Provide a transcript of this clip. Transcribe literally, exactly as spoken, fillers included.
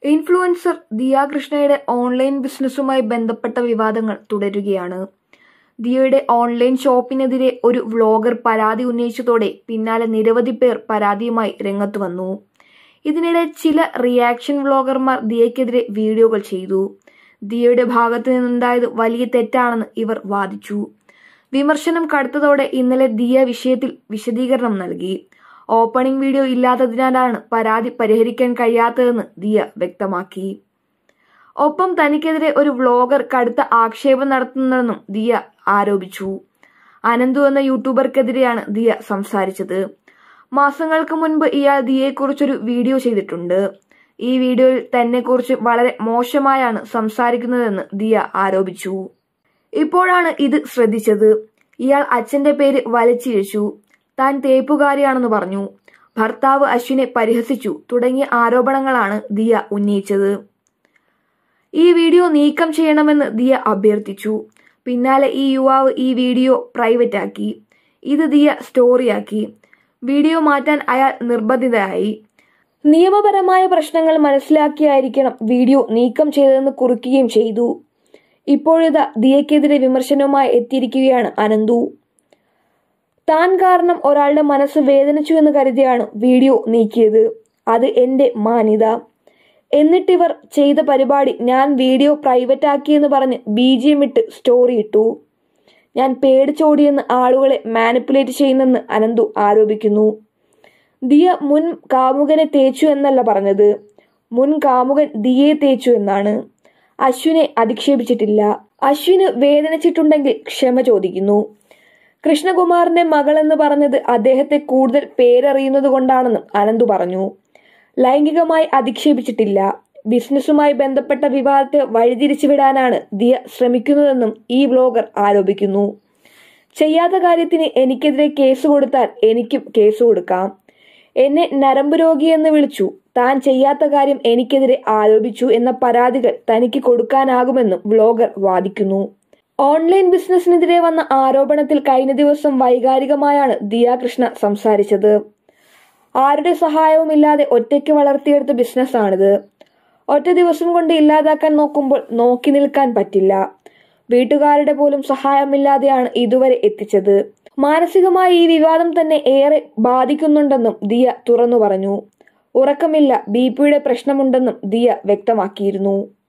Influencer Diya കൃഷ്ണയുടെ online ബിസിനസ്സുമായി ബന്ധപ്പെട്ട വിവാദങ്ങൾ തുടരുകയാണ്. ദിയയുടെ ഓൺലൈൻ ഷോപ്പിനെതിരെ ഒരു വ്ലോഗർ പരാതി ഉന്നയിച്ചതോടെ പിന്നാലെ നിരവധി പേർ പരാതിയുമായി രംഗത്ത് വന്നു. ഇതിനിടെ ചില റിയാക്ഷൻ വ്ലോഗർമാർ ദിയയ്ക്കെതിരെ വീഡിയോകൾ ചെയ്തു. ദിയയുടെ ഭാഗത്തു നിന്നുണ്ടായത് വലിയ തെറ്റാണെന്ന് ഇവർ വാദിച്ചു. വിമർശനം കടുത്തതോടെ ഇന്നലെ ദിയ വിഷയത്തിൽ വിശദീകരണം നൽകി. ഓപ്പണിംഗ് വീഡിയോ ഇല്ലാത്തതിനാലാണ് പരാതി പരിഹരിക്കാൻ കഴിയാത്തതെന്ന് ദിയ വ്യക്തമാക്കി. ഒപ്പം തനിക്കെതിരെ ഒരു വ്ലോഗർ കടുത്ത ആക്ഷേപം നടത്തുന്നുണ്ടെന്നും ദിയ ആരോപിച്ചു. അനന്തു എന്ന യൂട്യൂബർക്കെതിരെയാണ് ദിയ സംസാരിച്ചത്. മാസങ്ങൾക്ക് മുൻപ് ഇയാൾ ദിയയെക്കുറിച്ചൊരു വീഡിയോ ചെയ്തിട്ടുണ്ട്. ഈ വീഡിയോയിൽ തന്നെക്കുറിച്ച് വളരെ മോശമായാണ് സംസാരിക്കുന്നതെന്ന് ദിയ ആരോപിച്ചു. ഇപ്പോഴാണ് ഇത് ശ്രദ്ധിച്ചത്. ഇയാൾ അച്ഛന്റെ പേര് വലിച്ചിഴച്ചു, താൻ തേപ്പുകാരിയാണെന്ന് പറഞ്ഞു, ഭർത്താവ് അശ്വിനെ പരിഹസിച്ചു തുടങ്ങിയ ആരോപണങ്ങളാണ് ദിയ ഉന്നയിച്ചത്. ഈ വീഡിയോ നീക്കം ചെയ്യണമെന്ന് ദിയ അഭ്യർത്ഥിച്ചു. പിന്നാലെ ഈ യുവാവ് ഈ വീഡിയോ പ്രൈവറ്റ് ആക്കി. ഇത് ദിയ സ്റ്റോറിയാക്കി. വീഡിയോ മാറ്റാൻ അയാൾ നിർബന്ധിതനായി. നിയമപരമായ പ്രശ്നങ്ങൾ മനസ്സിലാക്കിയായിരിക്കണം വീഡിയോ നീക്കം ചെയ്തതെന്ന് കുറിക്കുകയും ചെയ്തു. ഇപ്പോഴിതാ ദിയക്കെതിരെ വിമർശനവുമായി എത്തിയിരിക്കുകയാണ് അനന്തു. താൻ കാരണം ഒരാളുടെ മനസ്സ് വേദനിച്ചു എന്ന് കരുതിയാണ് വീഡിയോ നീക്കിയത്. അത് എന്റെ മാന്യത. എന്നിട്ടിവർ ചെയ്ത പരിപാടി ഞാൻ വീഡിയോ പ്രൈവറ്റ് ആക്കിയെന്ന് പറഞ്ഞ് ബി ജി എം ഇട്ട് സ്റ്റോറി ഇട്ടു. ഞാൻ പേടിച്ചോടിയെന്ന് ആളുകളെ മാനിപ്പുലേറ്റ് ചെയ്യുന്നെന്ന് അനന്തു ആരോപിക്കുന്നു. ദിയ മുൻ കാമുകനെ തേച്ചു എന്നല്ല പറഞ്ഞത്, മുൻ കാമുകൻ ദിയയെ തേച്ചു എന്നാണ്. അശ്വിനെ അധിക്ഷേപിച്ചിട്ടില്ല. അശ്വിന് വേദനിച്ചിട്ടുണ്ടെങ്കിൽ ക്ഷമ ചോദിക്കുന്നു. കൃഷ്ണകുമാറിന്റെ മകളെന്ന് പറഞ്ഞത് അദ്ദേഹത്തെ കൂടുതൽ പേരറിയുന്നത് കൊണ്ടാണെന്നും അനന്തു പറഞ്ഞു. ലൈംഗികമായി അധിക്ഷേപിച്ചിട്ടില്ല. ബിസിനസ്സുമായി ബന്ധപ്പെട്ട വിവാദത്തെ വഴിതിരിച്ചുവിടാനാണ് ദിയ ശ്രമിക്കുന്നതെന്നും ഈ വ്ലോഗർ ആരോപിക്കുന്നു. ചെയ്യാത്ത കാര്യത്തിന് എനിക്കെതിരെ കേസ് കൊടുത്താൽ എനിക്കും കേസ് കൊടുക്കാം. എന്നെ നരമ്പ് രോഗിയെന്ന് വിളിച്ചു, താൻ ചെയ്യാത്ത കാര്യം എനിക്കെതിരെ ആരോപിച്ചു എന്ന പരാതികൾ തനിക്ക് കൊടുക്കാനാകുമെന്നും വ്ലോഗർ വാദിക്കുന്നു. ഓൺലൈൻ ബിസിനസിനെതിരെ വന്ന ആരോപണത്തിൽ കഴിഞ്ഞ ദിവസം വൈകാരികമായാണ് ദിയ കൃഷ്ണ സംസാരിച്ചത്. ആരുടെ സഹായവുമില്ലാതെ ഒറ്റയ്ക്ക് വളർത്തിയെടുത്ത ബിസിനസ്സാണിത്. ഒറ്റ ദിവസം കൊണ്ട് ഇല്ലാതാക്കാൻ നോക്കുമ്പോൾ നോക്കി നിൽക്കാൻ പറ്റില്ല. വീട്ടുകാരുടെ പോലും സഹായമില്ലാതെയാണ് ഇതുവരെ എത്തിച്ചത്. മാനസികമായി ഈ വിവാദം തന്നെ ഏറെ ബാധിക്കുന്നുണ്ടെന്നും ദിയ തുറന്നു പറഞ്ഞു. ഉറക്കമില്ല, ബി പിയുടെ പ്രശ്നമുണ്ടെന്നും ദിയ വ്യക്തമാക്കിയിരുന്നു.